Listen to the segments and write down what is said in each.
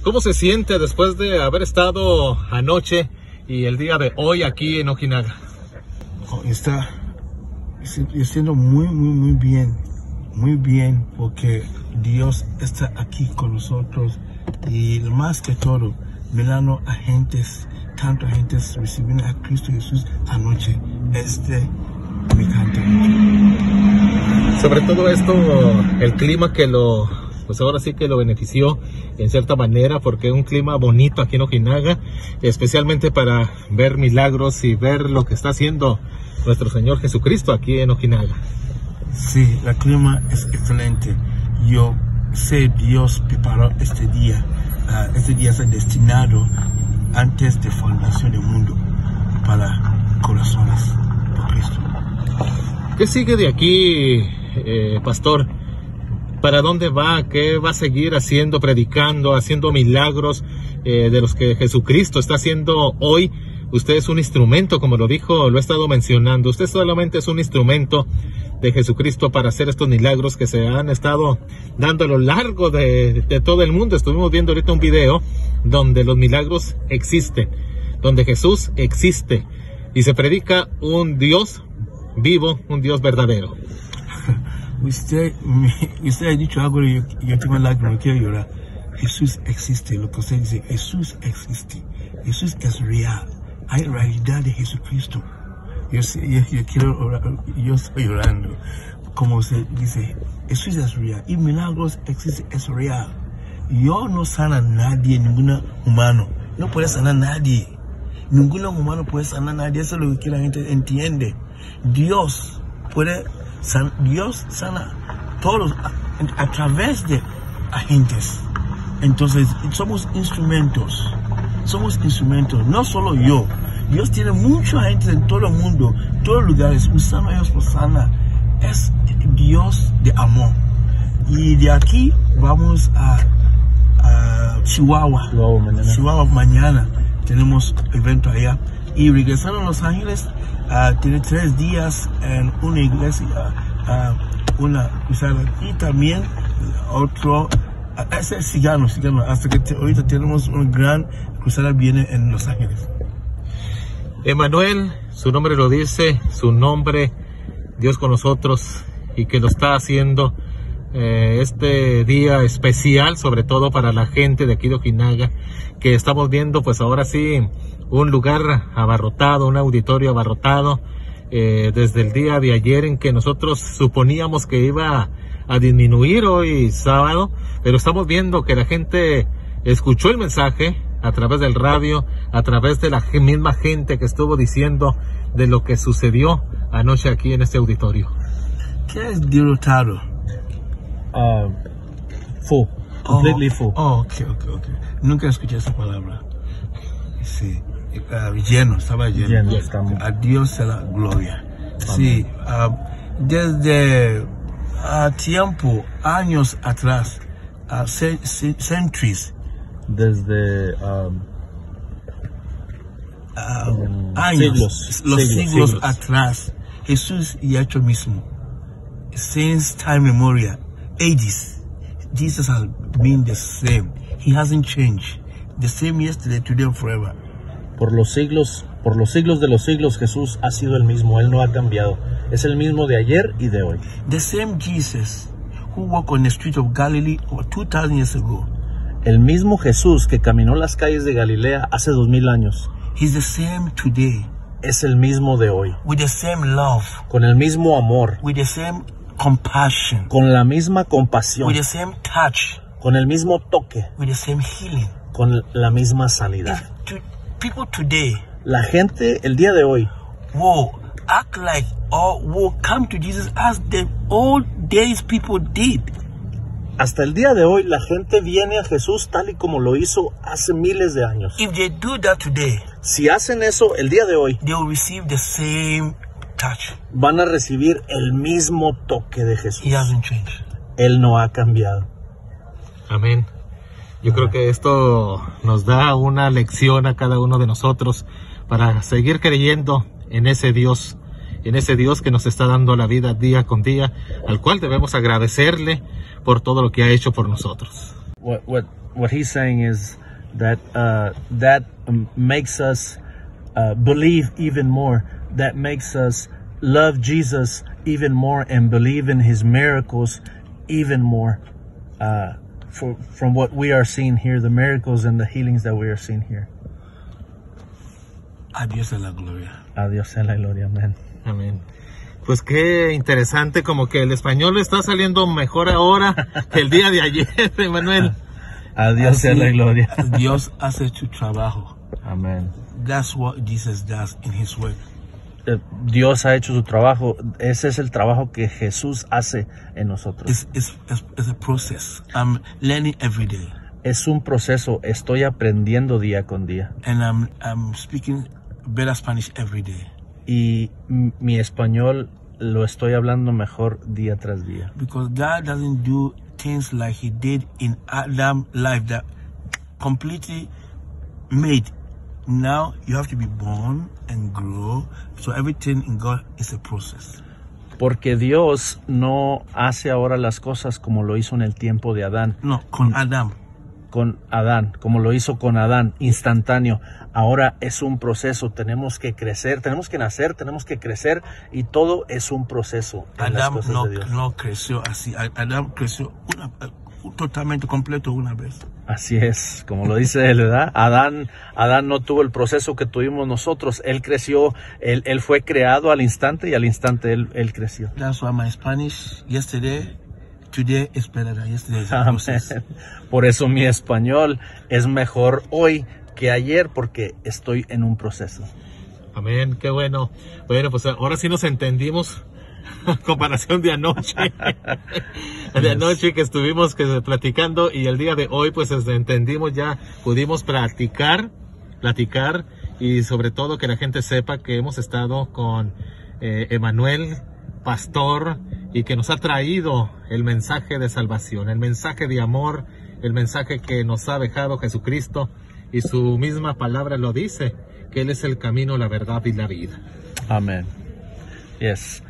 ¿Cómo se siente después de haber estado anoche y el día de hoy aquí en Ojinaga? Está siendo muy bien, porque Dios está aquí con nosotros y más que todo, mirando a tanto agentes recibiendo a Cristo Jesús anoche. Me encanta mucho. Sobre todo esto, el clima que pues ahora sí que lo benefició en cierta manera, porque es un clima bonito aquí en Ojinaga, especialmente para ver milagros y ver lo que está haciendo nuestro Señor Jesucristo aquí en Ojinaga. Sí, el clima es excelente. Yo sé Dios preparó este día está destinado antes de fundación del mundo para corazones por Cristo. ¿Qué sigue de aquí, pastor? ¿Para dónde va? ¿Qué va a seguir haciendo, predicando, haciendo milagros de los que Jesucristo está haciendo hoy? Usted es un instrumento, como lo dijo, lo he estado mencionando. Usted solamente es un instrumento de Jesucristo para hacer estos milagros que se han estado dando a lo largo de todo el mundo. Estuvimos viendo ahorita un video donde los milagros existen, donde Jesús existe y se predica un Dios vivo, un Dios verdadero. Usted ha dicho algo y yo tengo lágrimas, quiero llorar. Jesús existe, lo que usted dice, Jesús existe. Jesús es real. Hay realidad de Jesucristo. Yo estoy llorando. Como usted dice, Jesús es real. Y milagros existen, es real. Yo no sana a nadie, ningún humano. No puede sanar a nadie. Ningún humano puede sanar a nadie. Eso es lo que la gente entiende. Dios sana todos a través de agentes. Entonces somos instrumentos, no solo yo. Dios tiene mucha gente en todo el mundo, todos los lugares, usando ellos por sana. Es Dios de amor. Y de aquí vamos a Chihuahua. Chihuahua mañana tenemos evento allá. Y regresando a Los Ángeles, tiene 3 días en una iglesia, una cruzada, y también otro, sigamos, hasta que ahorita tenemos una gran cruzada viene en Los Ángeles. Emmanuel, su nombre lo dice, su nombre, Dios con nosotros, y que lo está haciendo este día especial, sobre todo para la gente de aquí de Ojinaga, que estamos viendo pues ahora sí un lugar abarrotado, un auditorio abarrotado, desde el día de ayer en que nosotros suponíamos que iba a disminuir hoy sábado, pero estamos viendo que la gente escuchó el mensaje a través del radio, a través de la misma gente que estuvo diciendo de lo que sucedió anoche aquí en este auditorio. ¿Qué es derrotado? Full, completely full. Okay. Nunca escuché esa palabra. Sí, estaba lleno. A Dios sea la gloria. Sí, desde años atrás, centuries. Desde años, siglos atrás, Jesús y hecho mismo. Since time memorial, ages, Jesus has been the same. He hasn't changed. The same yesterday, today, and forever. Por los siglos de los siglos, Jesús ha sido el mismo. Él no ha cambiado. Es el mismo de ayer y de hoy. The same Jesus who walked on the street of Galilee over 2,000 years ago. El mismo Jesús que caminó las calles de Galilea hace 2000 años. He's the same today. Es el mismo de hoy. With the same love. Con el mismo amor. With the same compassion. Con la misma compasión. With the same touch. Con el mismo toque. With the same healing. Con la misma sanidad. People today, la gente el día de hoy, will act like or will come to Jesus as the old days people did. Hasta el día de hoy la gente viene a Jesús tal y como lo hizo hace miles de años. If they do that today, si hacen eso el día de hoy, they will receive the same touch. Van a recibir el mismo toque de Jesús. He hasn't changed. Él no ha cambiado. Amén. Yo creo que esto nos da una lección a cada uno de nosotros para seguir creyendo en ese Dios que nos está dando la vida día con día, al cual debemos agradecerle por todo lo que ha hecho por nosotros. what he's saying is that that makes us believe even more. That makes us love Jesus even more and believe in his miracles even more. From what we are seeing here, the miracles and the healings that we are seeing here. A Dios en la gloria. A Dios en la gloria, amén. Amén. Pues qué interesante, como que el español está saliendo mejor ahora que el día de ayer, Emanuel. A Dios en la gloria. Dios hace su trabajo. Amén. That's what Jesus does in his work. Dios ha hecho su trabajo. Ese es el trabajo que Jesús hace en nosotros. It's a process. I'm learning every day. Es un proceso. Estoy aprendiendo día con día. And I'm speaking better Spanish every day. Y mi español lo estoy hablando mejor día tras día. Because God doesn't do things like he did in Adam's life that completely made. Now you have to be born and grow. So everything in God is a process. Porque Dios no hace ahora las cosas como lo hizo en el tiempo de Adán. No, con Adam. Con Adán, como lo hizo con Adán, instantáneo. Ahora es un proceso, tenemos que crecer, tenemos que nacer, tenemos que crecer y todo es un proceso en las cosas de Dios. No creció así, Adam creció totalmente completo una vez. Así es, como lo dice él, ¿verdad? Adán no tuvo el proceso que tuvimos nosotros, él creció, él fue creado al instante y al instante él creció. That's why my Spanish today is better than yesterday. Por eso mi español es mejor hoy que ayer porque estoy en un proceso. Amén, qué bueno. Bueno, pues ahora sí nos entendimos en comparación de anoche. De anoche que estuvimos platicando y el día de hoy pues entendimos ya, pudimos platicar y sobre todo que la gente sepa que hemos estado con Emanuel, pastor, y que nos ha traído el mensaje de salvación, el mensaje de amor, el mensaje que nos ha dejado Jesucristo, y su misma palabra lo dice, que Él es el camino, la verdad y la vida. Amen. Yes.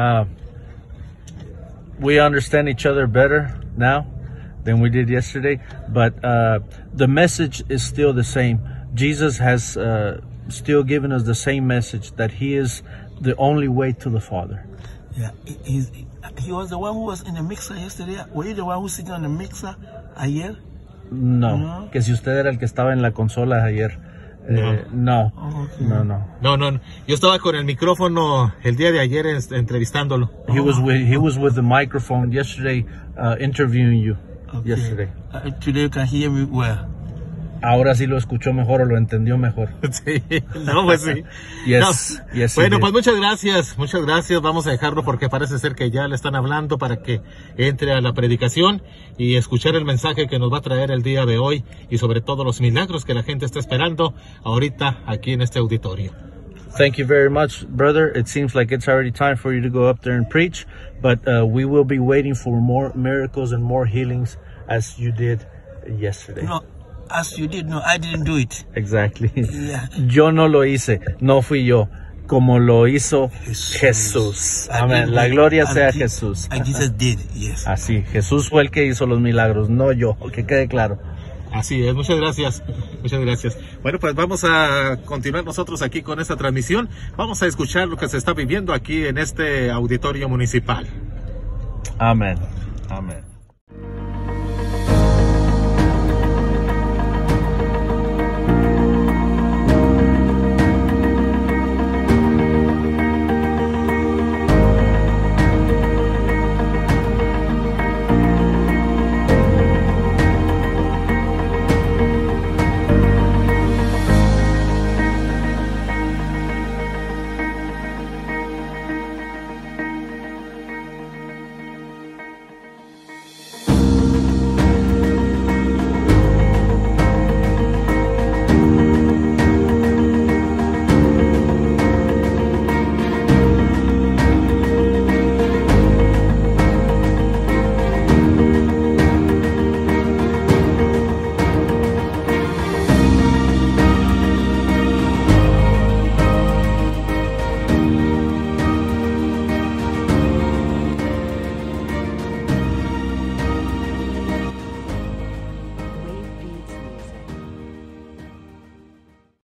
We understand each other better now than we did yesterday, but the message is still the same. Jesus has still given us the same message, that he is the only way to the Father. Yeah, he was the one who was in the mixer yesterday. Were you the one who was sitting on the mixer ayer? No, que si usted era el que estaba en la consola ayer. No. No. Yo estaba con el micrófono el día de ayer entrevistándolo. He was with the microphone yesterday, interviewing you. Okay. Yesterday. Today you can hear me well. Ahora sí lo escuchó mejor o lo entendió mejor. Sí, no, pues sí. Yes, no. Yes, bueno, pues muchas gracias. Vamos a dejarlo porque parece ser que ya le están hablando para que entre a la predicación y escuchar el mensaje que nos va a traer el día de hoy y sobre todo los milagros que la gente está esperando ahorita aquí en este auditorio. Thank you very much, brother. It seems like it's already time for you to go up there and preach, but we will be waiting for more miracles and more healings as you did yesterday. No. As you did, no, I didn't do it. Exactly. Yeah. Yo no lo hice, no fui yo, como lo hizo Jesús. Amén. La gloria sea a Jesús. And Jesus did, yes. Así, Jesús fue el que hizo los milagros, no yo, que quede claro. Así es, muchas gracias. Bueno, pues vamos a continuar nosotros aquí con esta transmisión. Vamos a escuchar lo que se está viviendo aquí en este auditorio municipal. Amén.